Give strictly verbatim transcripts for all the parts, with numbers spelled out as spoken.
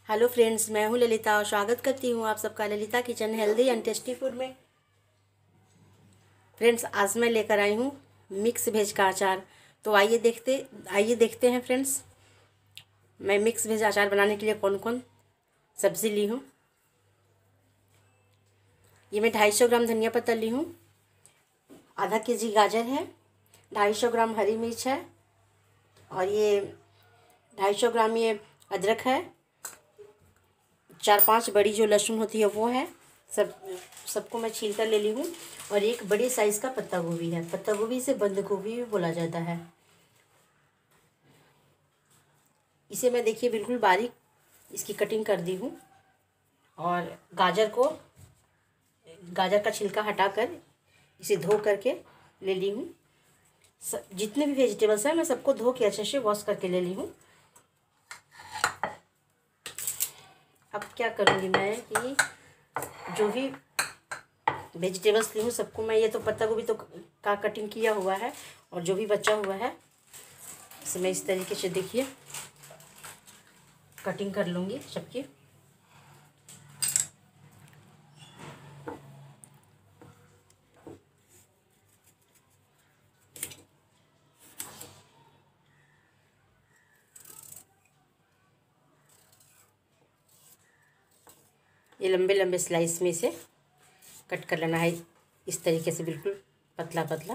Hello friends, मैं हूं ललिता और स्वागत करती हूं आप सबका Lalita kitchen healthy and tasty food में। फ्रेंड्स, आज मैं लेकर आई हूं मिक्स वेज का अचार। तो आइए देखते आइए देखते हैं फ्रेंड्स, मैं मिक्स वेज अचार बनाने के लिए कौन कौन सब्ज़ी ली हूं। ये मैं ढाई सौ ग्राम धनिया पत्ता ली हूँ, आधा के जी गाजर है, ढाई सौ ग्राम हरी मिर्च है, और ये ढाई सौ ग्राम ये अदरक है, चार पांच बड़ी जो लहसुन होती है वो है। सब सबको मैं छील कर ले ली हूँ। और एक बड़े साइज़ का पत्ता गोभी है, पत्ता गोभी से बंद गोभी भी बोला जाता है। इसे मैं देखिए बिल्कुल बारीक इसकी कटिंग कर दी हूँ। और गाजर को गाजर का छिलका हटाकर इसे धो करके ले ली हूँ। जितने भी वेजिटेबल्स हैं मैं सबको धो के अच्छे से वॉश करके ले ली हूँ। अब क्या करूँगी मैं कि जो भी वेजिटेबल्स ली हूँ सबको मैं, ये तो पत्ता गोभी तो का कटिंग किया हुआ है, और जो भी बचा हुआ है इसे मैं इस तरीके से देखिए कटिंग कर लूँगी सबकी। ये लंबे लंबे स्लाइस में इसे कट कर लेना है, इस तरीके से बिल्कुल पतला पतला।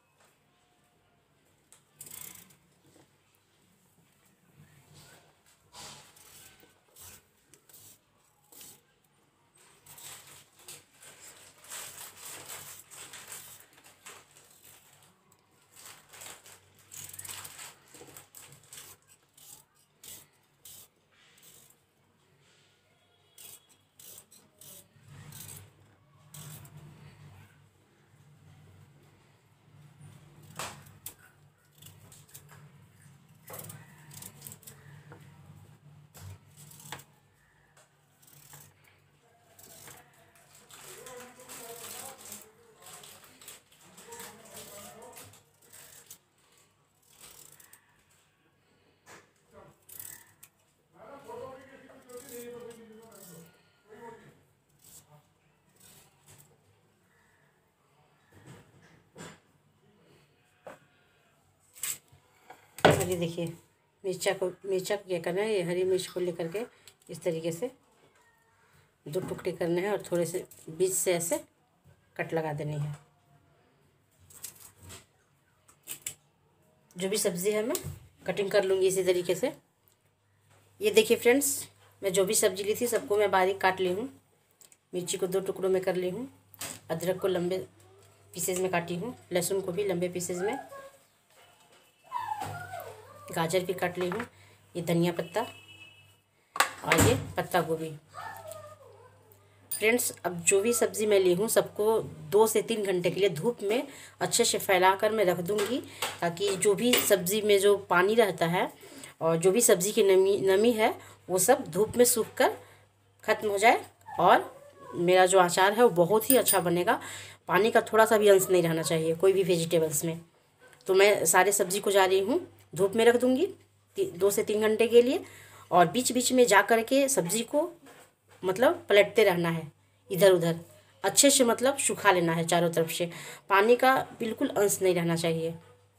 ये देखिए मिर्चा को मिर्चा को क्या करना है, ये हरी मिर्च को लेकर के इस तरीके से दो टुकड़े करने हैं और थोड़े से बीच से ऐसे कट लगा देनी है। जो भी सब्ज़ी है मैं कटिंग कर लूँगी इसी तरीके से। ये देखिए फ्रेंड्स, मैं जो भी सब्ज़ी ली थी सबको मैं बारीक काट ली हूँ। मिर्ची को दो टुकड़ों में कर ली हूँ, अदरक को लंबे पीसेज में काटी हूँ, लहसुन को भी लंबे पीसेज में, गाजर भी काट ली हूँ, ये धनिया पत्ता और ये पत्ता गोभी। फ्रेंड्स, अब जो भी सब्ज़ी मैं ली हूँ सबको दो से तीन घंटे के लिए धूप में अच्छे से फैलाकर मैं रख दूँगी, ताकि जो भी सब्ज़ी में जो पानी रहता है और जो भी सब्ज़ी की नमी नमी है वो सब धूप में सूख कर ख़त्म हो जाए, और मेरा जो अचार है वो बहुत ही अच्छा बनेगा। पानी का थोड़ा सा भी अंश नहीं रहना चाहिए कोई भी वेजिटेबल्स में। तो मैं सारे सब्ज़ी को जा रही हूँ धूप में रख दूँगी दो से तीन घंटे के लिए, और बीच बीच में जा कर के सब्ज़ी को मतलब पलटते रहना है इधर उधर, अच्छे से मतलब सुखा लेना है चारों तरफ से, पानी का बिल्कुल अंश नहीं रहना चाहिए।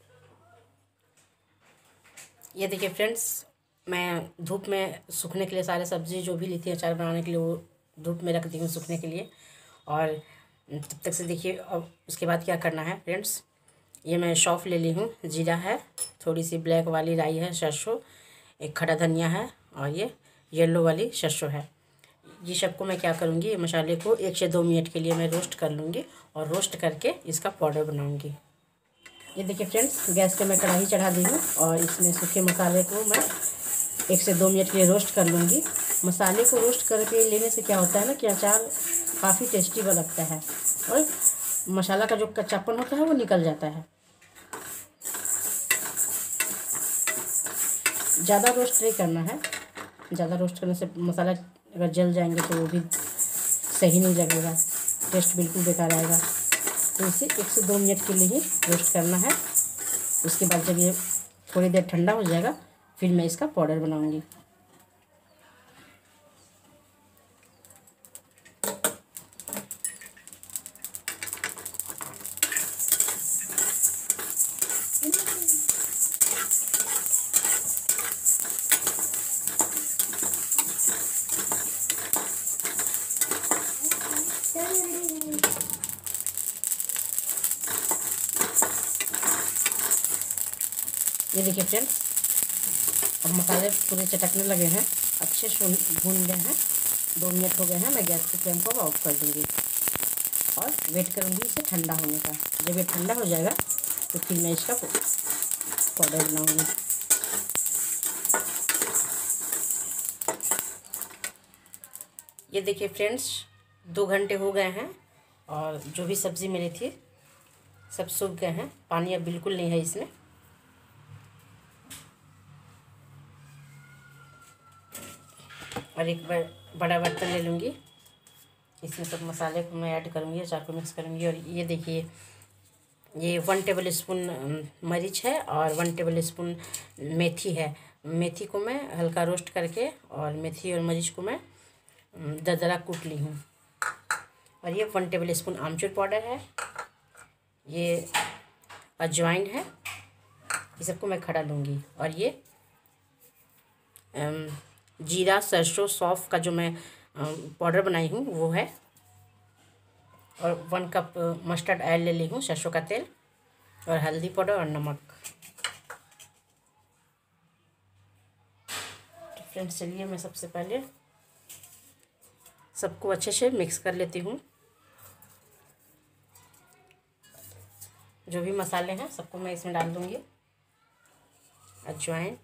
ये देखिए फ्रेंड्स, मैं धूप में सूखने के लिए सारे सब्ज़ी जो भी ली थी अचार बनाने के लिए वो धूप में रख दी हूँ सूखने के लिए। और तब तक से देखिए अब उसके बाद क्या करना है फ्रेंड्स, ये मैं सौंफ ले ली हूँ, जीरा है, थोड़ी सी ब्लैक वाली राई है, सरसों, एक खड़ा धनिया है, और ये येलो वाली सरसों है। ये सबको मैं क्या करूँगी, ये मसाले को एक से दो मिनट के लिए मैं रोस्ट कर लूँगी, और रोस्ट करके इसका पाउडर बनाऊँगी। ये देखिए फ्रेंड्स, गैस पे मैं कढ़ाई चढ़ा दी हूँ, और इसमें सूखे मसाले को मैं एक से दो मिनट के लिए रोस्ट कर लूँगी। मसाले को रोस्ट करके लेने से क्या होता है ना कि अचार काफ़ी टेस्टी लगता है, और मसाला का जो कच्चापन होता है वो निकल जाता है। ज़्यादा रोस्ट नहीं करना है, ज़्यादा रोस्ट करने से मसाला अगर जल जाएंगे तो वो भी सही नहीं लगेगा, टेस्ट बिल्कुल बेकार आएगा। तो इसे एक से दो मिनट के लिए ही रोस्ट करना है। उसके बाद जब ये थोड़ी देर ठंडा हो जाएगा फिर मैं इसका पाउडर बनाऊंगी। ये देखिए फ्रेंड्स, अब मसाले पूरे चटकने लगे हैं, अच्छे से भून गए हैं। दो मिनट हो गए हैं। मैं गैस की फ्लेम को ऑफ कर दूँगी और वेट करूँगी इसे ठंडा होने का। जब ये ठंडा हो जाएगा तो फिर मैं इसका पाउडर बनाऊँगी। ये देखिए फ्रेंड्स, दो घंटे हो गए हैं और जो भी सब्ज़ी मेरी थी सब सूख गए हैं। पानी अब बिल्कुल नहीं है इसमें। और एक बड़ा बर्तन ले लूँगी, इसमें सब मसाले को मैं ऐड करूँगी, अचार को मिक्स करूँगी। और ये देखिए, ये वन टेबल स्पून मरीच है और वन टेबल स्पून मेथी है। मेथी को मैं हल्का रोस्ट करके और मेथी और मरीच को मैं दरदरा कूट ली हूँ। और ये one tablespoon amchur powder है, ये अजवाइन है, ये सबको मैं खड़ा लूँगी। और ये जीरा सरसों सौंफ का जो मैं पाउडर बनाई हूँ वो है। और वन कप मस्टर्ड ऑयल ले ली हूँ, सरसों का तेल, और हल्दी पाउडर और नमक। तो फ्रेंड्स चलिए, मैं सबसे पहले सबको अच्छे से मिक्स कर लेती हूँ। जो भी मसाले हैं सबको मैं इसमें डाल दूँगी। अजवाइन,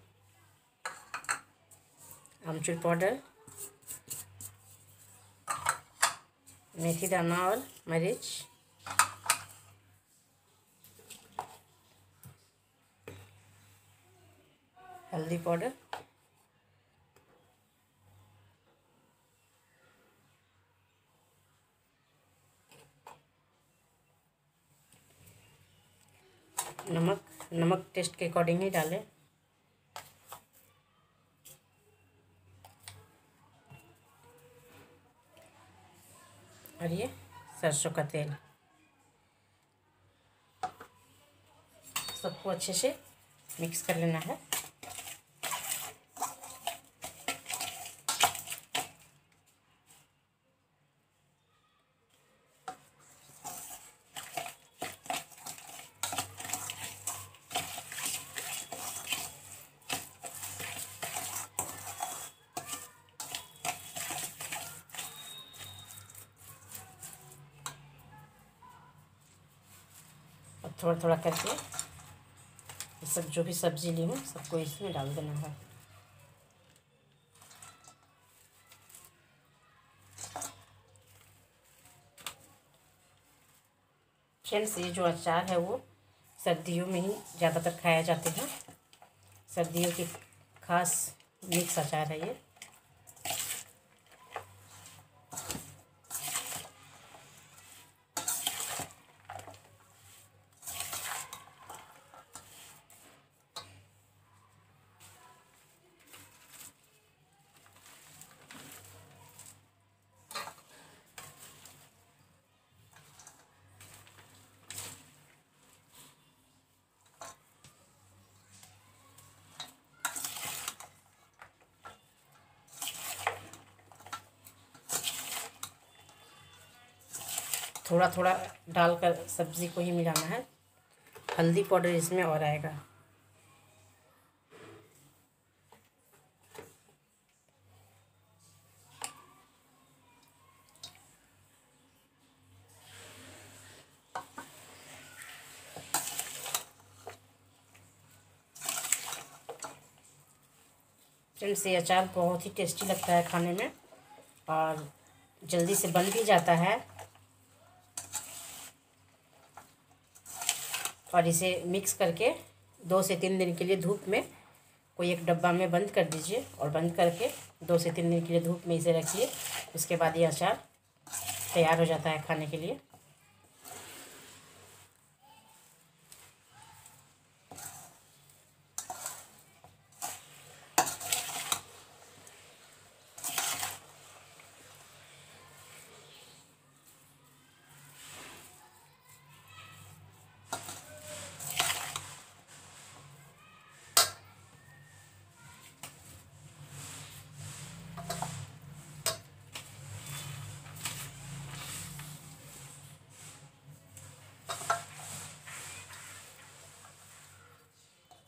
आमचूर पाउडर, मेथी दाना और मरीच, हल्दी पाउडर, नमक नमक टेस्ट के अकॉर्डिंग ही डालें। और ये सरसों का तेल, सबको अच्छे से मिक्स कर लेना है। और थोड़ा थोड़ा करके ये सब जो भी सब्ज़ी ली हूँ सबको इसमें डाल देना है। फ्रेंड्स, ये जो अचार है वो सर्दियों में ही ज़्यादातर खाया जाते हैं। सर्दियों की खास मिक्स अचार है ये। थोड़ा थोड़ा डालकर सब्ज़ी को ही मिलाना है। हल्दी पाउडर इसमें और आएगा। फ्रेंड्स, ये अचार बहुत ही टेस्टी लगता है खाने में और जल्दी से बन भी जाता है। और इसे मिक्स करके दो से तीन दिन के लिए धूप में कोई एक डब्बा में बंद कर दीजिए और बंद करके दो से तीन दिन के लिए धूप में इसे रखिए। उसके बाद ये अचार तैयार हो जाता है खाने के लिए।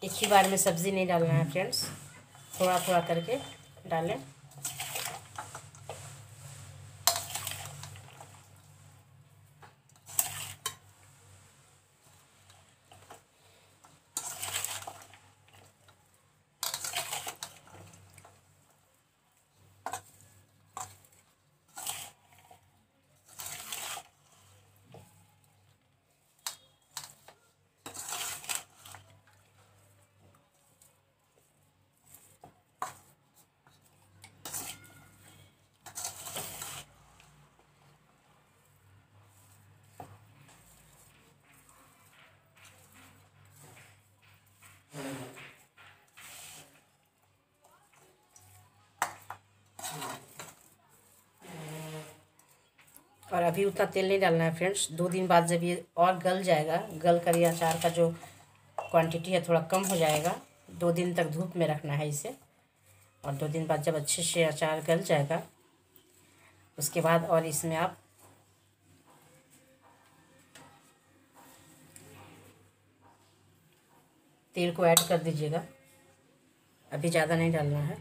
एक ही बार में सब्ज़ी नहीं डालना है फ्रेंड्स, थोड़ा थोड़ा करके डालें। और अभी उतना तेल नहीं डालना है फ्रेंड्स, दो दिन बाद जब ये और गल जाएगा, गल कर ये अचार का जो क्वांटिटी है थोड़ा कम हो जाएगा, दो दिन तक धूप में रखना है इसे। और दो दिन बाद जब अच्छे से अचार गल जाएगा उसके बाद और इसमें आप तेल को ऐड कर दीजिएगा, अभी ज़्यादा नहीं डालना है।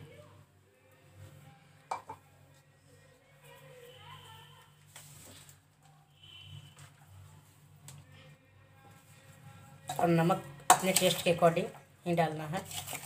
और नमक अपने टेस्ट के अकॉर्डिंग ही डालना है।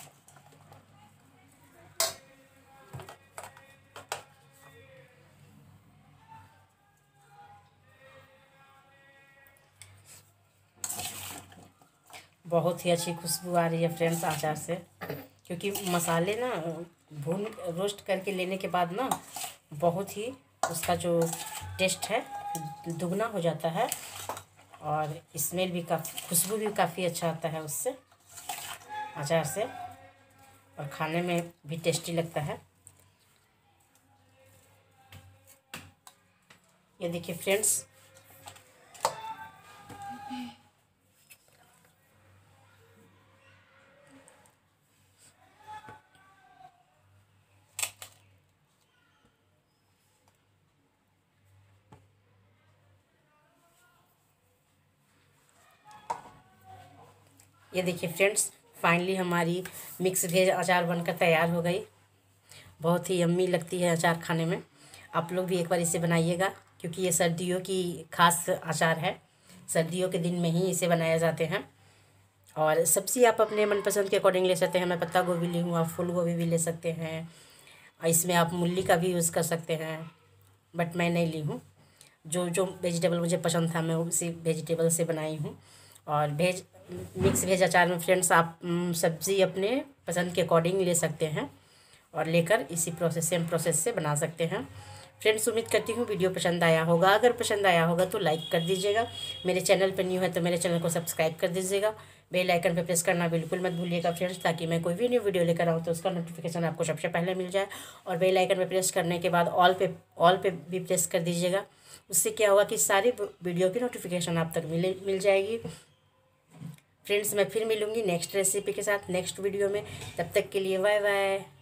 बहुत ही अच्छी खुशबू आ रही है फ्रेंड्स अचार से, क्योंकि मसाले ना भून रोस्ट करके लेने के बाद ना बहुत ही उसका जो टेस्ट है दुगना हो जाता है, और स्मेल भी काफ़ी, खुशबू भी काफ़ी अच्छा आता है उससे, अचार से, और खाने में भी टेस्टी लगता है। ये देखिए फ्रेंड्स, ये देखिए फ्रेंड्स, फाइनली हमारी मिक्स वेज अचार बनकर तैयार हो गई। बहुत ही यम्मी लगती है अचार खाने में। आप लोग भी एक बार इसे बनाइएगा, क्योंकि ये सर्दियों की खास अचार है, सर्दियों के दिन में ही इसे बनाया जाते हैं। और सब्ज़ी आप अपने मनपसंद के अकॉर्डिंग ले सकते हैं। मैं पत्ता गोभी ली हूँ, आप फूल गोभी भी ले सकते हैं, और इसमें आप मूली का भी यूज़ कर सकते हैं, बट मैं नहीं ली हूँ। जो जो वेजिटेबल मुझे पसंद था मैं उसी वेजिटेबल से बनाई हूँ। और वेज मिक्स वेज अचार में फ्रेंड्स आप सब्ज़ी अपने पसंद के अकॉर्डिंग ले सकते हैं, और लेकर इसी प्रोसेस सेम प्रोसेस से बना सकते हैं। फ्रेंड्स, उम्मीद करती हूँ वीडियो पसंद आया होगा। अगर पसंद आया होगा तो लाइक कर दीजिएगा। मेरे चैनल पर न्यू है तो मेरे चैनल को सब्सक्राइब कर दीजिएगा। बेल आइकन पर प्रेस करना बिल्कुल मत भूलिएगा फ्रेंड्स, ताकि मैं कोई भी न्यू वीडियो लेकर आऊँ तो उसका नोटिफिकेशन आपको सबसे पहले मिल जाए। और बेल आइकन पर प्रेस करने के बाद ऑल पे ऑल पे भी प्रेस कर दीजिएगा। उससे क्या होगा कि सारी वीडियो की नोटिफिकेशन आप तक मिले मिल जाएगी। फ्रेंड्स, मैं फिर मिलूँगी नेक्स्ट रेसिपी के साथ नेक्स्ट वीडियो में। तब तक के लिए बाय बाय।